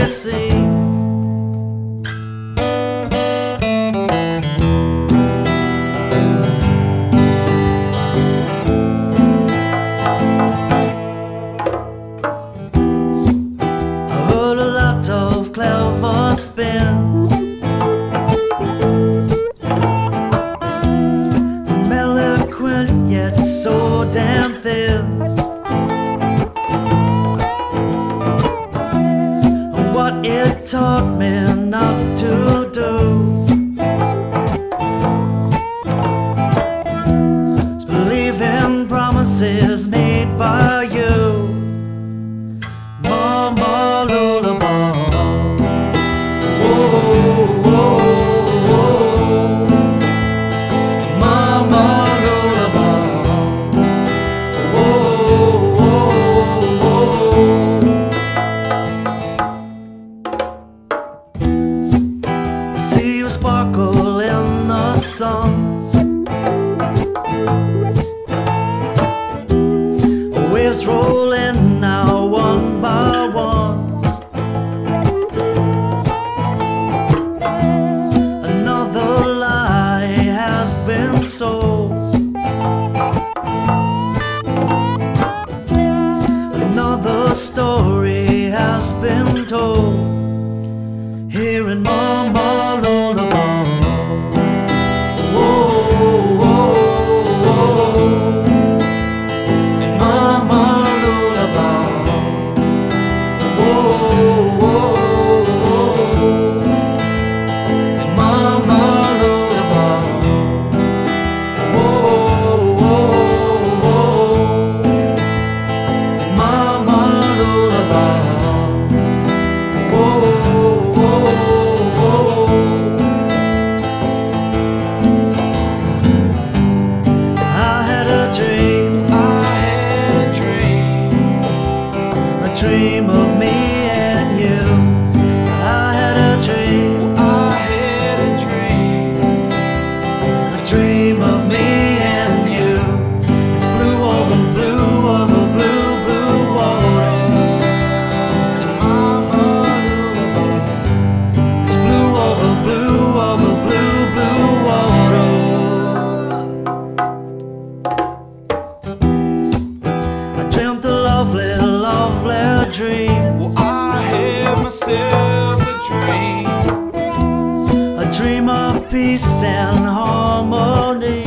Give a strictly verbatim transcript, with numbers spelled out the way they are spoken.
sea. I heard a lot of clever spin, eloquent yet so damn thin. What it taught me not to do is believe in promises made by you. Mama lullaby. Whoa, whoa, whoa. Mama lullaby. Whoa, whoa, whoa. See you sparkle in the sun, waves roll in now one by one. Another lie has been sold, another story has been told. Here in Mama lullaby. Whoa, whoa, whoa. In Mama lullaby. Whoa, whoa, whoa. In Mama lullaby. Whoa, whoa, whoa. In Mama lullaby. Whoa. Dream of me and you. I had a dream. I had a dream. A dream of me and you. It's blue over blue over blue, blue water. And Mama lullaby. It's blue over blue over blue, blue water. I dreamt a lovely, lovely dream. Well, I had myself a dream, a dream of peace and harmony.